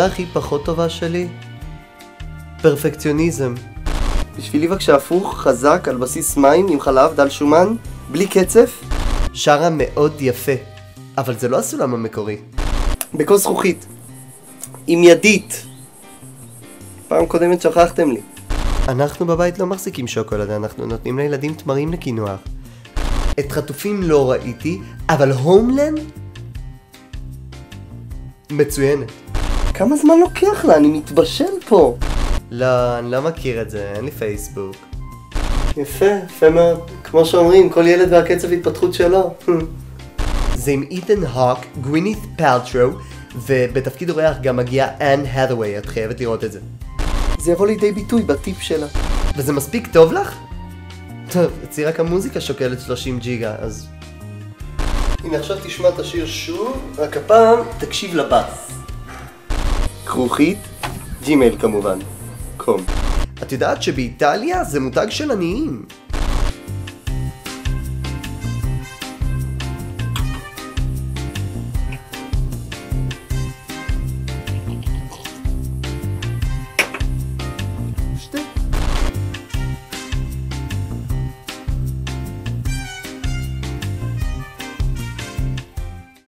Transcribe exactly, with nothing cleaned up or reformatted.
הכי פחות טובה שלי? פרפקציוניזם. בשבילי בבקשה הפוך, חזק, על בסיס מים, עם חלב, דל שומן, בלי קצף. שרה מאוד יפה, אבל זה לא הסולם המקורי. בכוס זכוכית. עם ידית. פעם קודמת שכחתם לי. אנחנו בבית לא מחזיקים שוקולד, אנחנו נותנים לילדים תמרים לקינוח. את חטופים לא ראיתי, אבל הומלנד? מצוינת. כמה זמן לוקח לה? אני מתבשל פה. לא, אני לא מכיר את זה, אין לי פייסבוק. יפה, יפה מאוד. כמו שאומרים, כל ילד והקצב התפתחות שלו. זה עם אית'ן הוק, גווינית פלטרו, ובתפקיד אורח גם מגיעה אן האת'ווי, את חייבת לראות את זה. זה יבוא לידי ביטוי בטיפ שלה. וזה מספיק טוב לך? טוב, אצלי רק המוזיקה שוקלת שלושים ג'יגה, אז... הנה עכשיו תשמע את השיר שוב, רק הפעם תקשיב לבאס. כרוכית, ג'ימייל כמובן. קום. את יודעת שבאיטליה זה מותג של עניים.